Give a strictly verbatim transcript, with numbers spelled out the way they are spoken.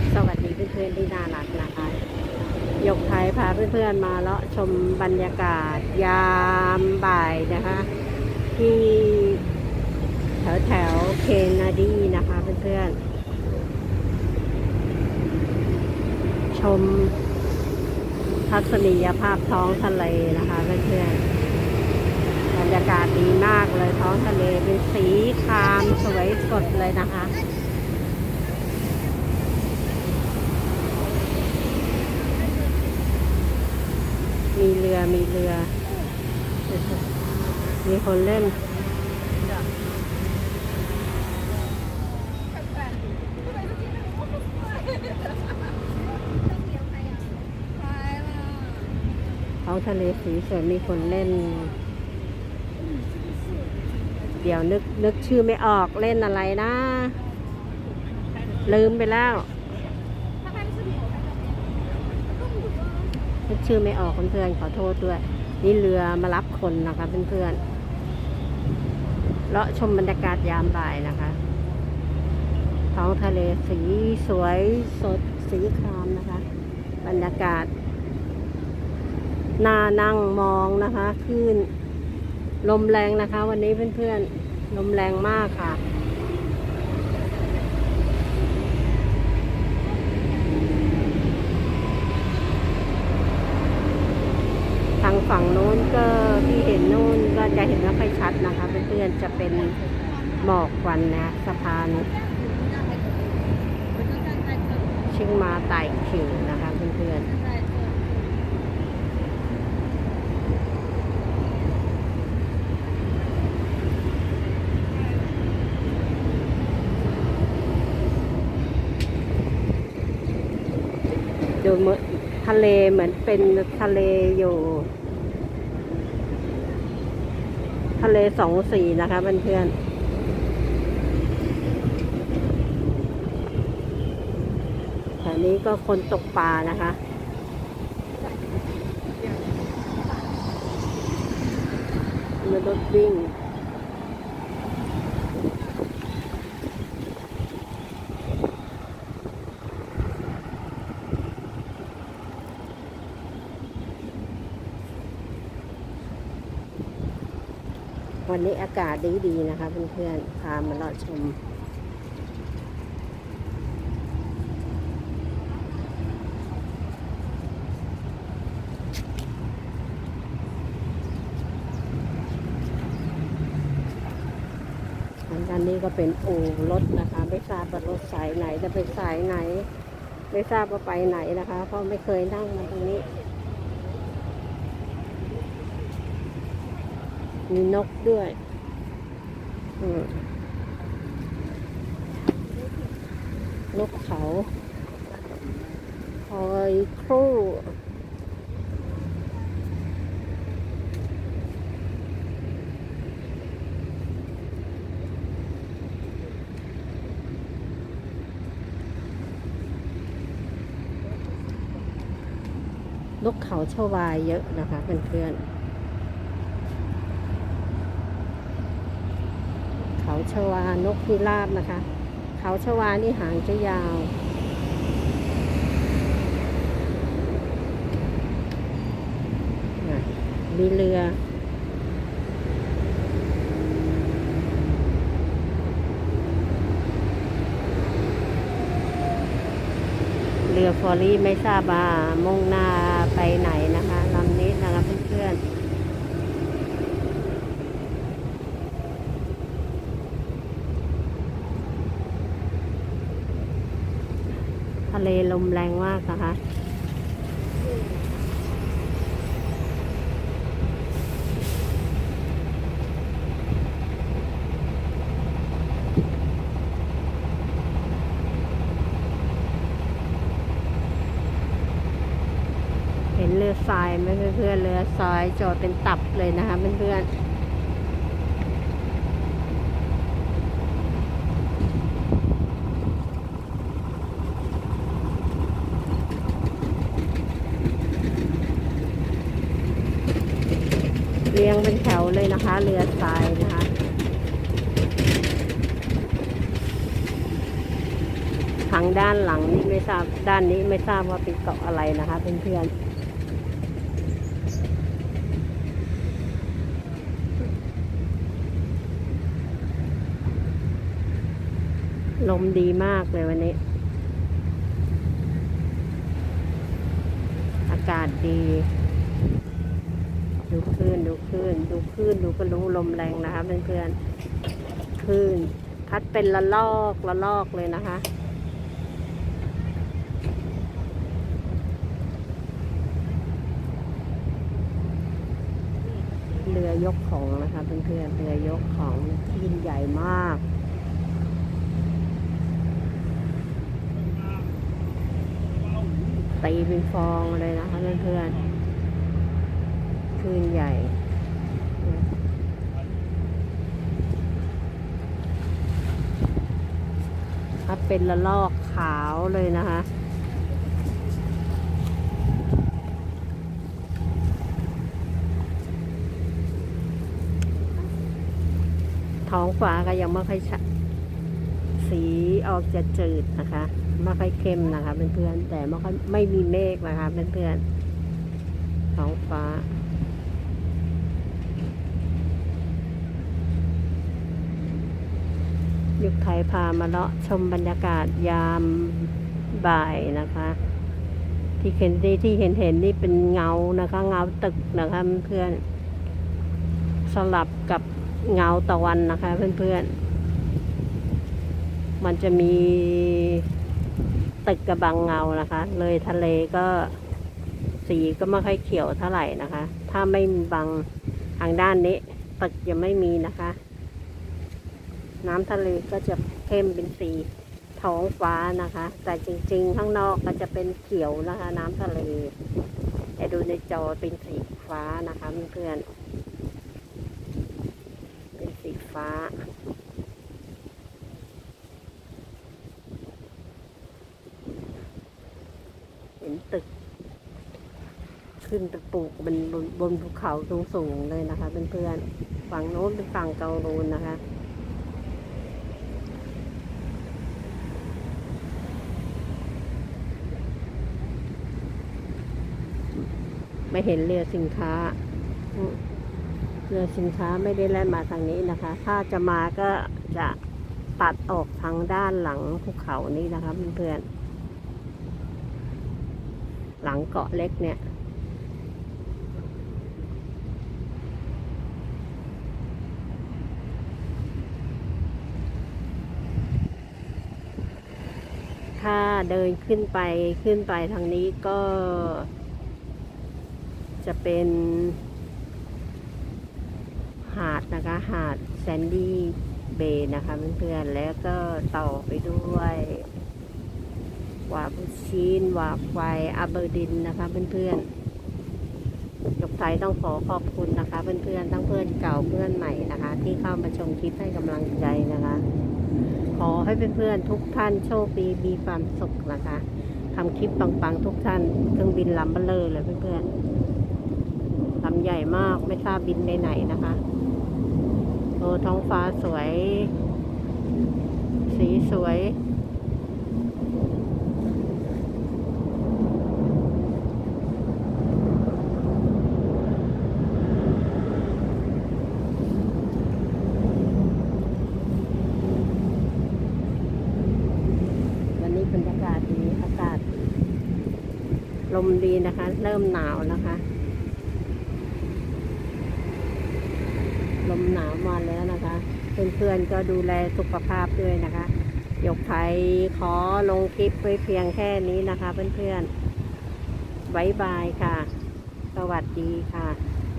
สวัสดีเพื่อนๆที่น่ารักนะคะยกไทยพาเพื่อนๆมาเลาะชมบรรยากาศยามบ่ายนะคะที่แถวแถวเคนนาดีนะคะเพื่อนๆชมทัศนียภาพท้องทะเลนะคะเพื่อนๆบรรยากาศดีมากเลยท้องทะเลเป็นสีครามสวยสดเลยนะคะมีเรือมีเรือมีคนเล่นท้องทะเลสีสวยมีคนเล่นเดี๋ยวนึกนึกชื่อไม่ออกเล่นอะไรนะลืมไปแล้วนึกชื่อไม่ออกเพื่อนๆขอโทษด้วยนี่เรือมารับคนนะคะเพื่อนๆเลาะชมบรรยากาศยามบ่ายนะคะท้องทะเลสีสวยสดสีครามนะคะบรรยากาศน่านั่งมองนะคะคลื่นลมแรงนะคะวันนี้เพื่อนๆลมแรงมากค่ะทางฝั่งโน้นก็ที่เห็นโน้นก็จะเห็นไม่ค่อยชัดนะคะเพื่อนๆจะเป็นหมอกควันนะสะพานชิงมาไต่ขิวนะคะเพื่อนๆดูเหมือนทะเลเหมือนเป็นทะเลอยู่ทะเลสองสีนะคะเพื่อนๆแถวนี้ก็คนตกปลานะคะมีรถวิ่งวันนี้อากาศดีๆนะคะเพื่อนๆพามาเลาะชมอันนี้ก็เป็นอู่รถนะคะไม่ทราบว่ารถสายไหนจะไปสายไหนไม่ทราบว่าไปไหนนะคะเพราะไม่เคยนั่งมาตรงนี้มีนกด้วยนกเขาคอยครูนกเขาชวายเยอะนะคะเพื่อนๆเขาชวานกพิราบนะคะเขาชวานี่หางจะยาวมีเรือเรือฟอรี่ไม่ทราบว่ามุ่งหน้าไปไหนนะคะลำนี้นะคะเพื่อนๆทะเลลมแรงมากนะคะเห็นเรือทรายไหมเพื่อนๆเรือทรายจอดเป็นตับเลยนะคะเพื่อนๆเรียงเป็นแถวเลยนะคะเรือทรายนะคะ เทางด้านหลังนี่ไม่ทราบด้านนี้ไม่ทราบว่าเป็นเกาะอะไรนะคะเพื่อนๆลมดีมากเลยวันนี้อากาศดีดูคลื่นดูคลื่นดูคลื่นดูก็รู้ลมแรงนะคะเพื่อนๆคลื่นพัดเป็นละลอกละลอกเลยนะคะเรือยกของนะคะเพื่อนๆเรือยกของยิ่งใหญ่มากตีเป็นฟองเลยนะคะเพื่อนๆคลื่นใหญ่ถ้าเป็นละลอกขาวเลยนะคะท้องฟ้าก็ยังไม่ค่อยสีออกจะจืดนะคะไม่ค่อยเข้มนะคะเพื่อนๆแต่ไม่ค่อยไม่มีเมฆนะคะเพื่อนๆท้องฟ้ายุคไทยพามาเลาะชมบรรยากาศยามบ่ายนะคะที่เห็นที่เห็นเห็นนี่เป็นเงานะคะเงาตึกนะคะเพื่อนสลับกับเงาตะวันนะคะเพื่อนๆมันจะมีตึกกระบังเงานะคะเลยทะเลก็สีก็ไม่ค่อยเขียวเท่าไหร่นะคะถ้าไม่มีบังทางด้านนี้ตึกยังไม่มีนะคะน้ำทะเลก็จะเข้มเป็นสีท้องฟ้านะคะแต่จริงๆข้างนอกก็จะเป็นเขียวนะคะน้ำทะเลแต่ดูในจอเป็นสีฟ้านะคะเพื่อนๆเป็นสีฟ้าเห็นตึกขึ้นไปปลูกบนบนภูเขาสูงๆเลยนะคะเพื่อนๆฝั่งโน้นเป็นฝั่งเกาลูนนะคะไม่เห็นเรือสินค้าเรือสินค้าไม่ได้แล่นมาทางนี้นะคะถ้าจะมาก็จะตัดออกทางด้านหลังภูเขานี้นะคะเพื่อนๆหลังเกาะเล็กเนี่ยถ้าเดินขึ้นไปขึ้นไปทางนี้ก็จะเป็นหาดนะคะหาดแซนดี้เบย์นะคะเพื่อนๆแล้วก็ต่อไปด้วยวาบุชีนวาไฟอาเบอร์ดินนะคะเพื่อนๆยกไทยต้องขอขอบคุณนะคะเพื่อนๆทั้งเพื่อนเก่าเพื่อนใหม่นะคะที่เข้ามาชมคลิปให้กำลังใจนะคะขอให้เพื่อนๆทุกท่านโชคดีมีความสุขนะคะทำคลิปปังๆทุกท่านเครื่องบินลำเบลอเลยเพื่อนๆลำใหญ่มากไม่ทราบบินไปไหนนะคะโอ้ท้องฟ้าสวยสีสวยวันนี้บรรยากาศดีอากาศลมดีนะคะเริ่มหนาวนะคะลมหนาวมาแล้วนะคะเพื่อนๆก็ดูแลสุขภาพด้วยนะคะยกไทยขอลงคลิปไว้เพียงแค่นี้นะคะเพื่อนๆบ๊ายบายค่ะสวัสดีค่ะ